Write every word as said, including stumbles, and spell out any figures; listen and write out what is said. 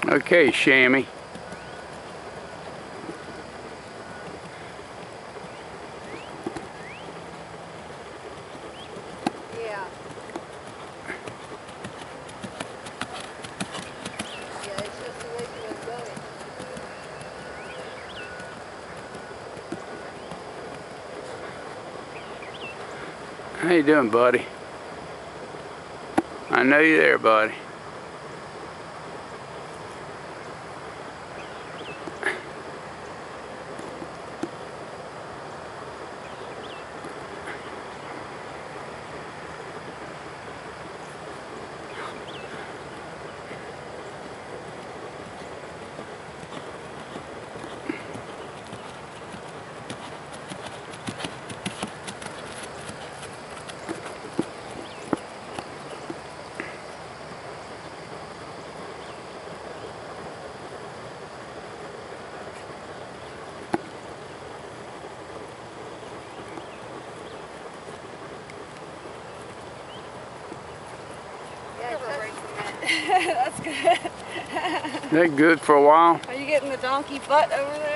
Okay, Shammy. Yeah. Yeah, it's just the way she was going. How you doing, buddy? I know you're there, buddy. That's good. Is that good for a while? Are you getting the donkey butt over there?